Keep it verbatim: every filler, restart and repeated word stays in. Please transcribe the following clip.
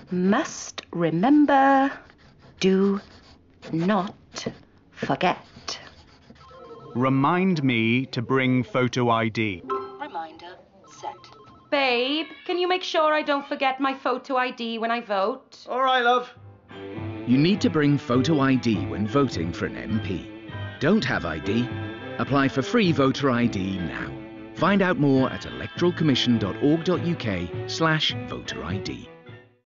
Must remember, do not forget. Remind me to bring photo I D. Reminder set. Babe, can you make sure I don't forget my photo I D when I vote? All right, love. You need to bring photo I D when voting for an M P. Don't have I D? Apply for free voter I D now. Find out more at electoral commission dot org dot U K slash voter I D.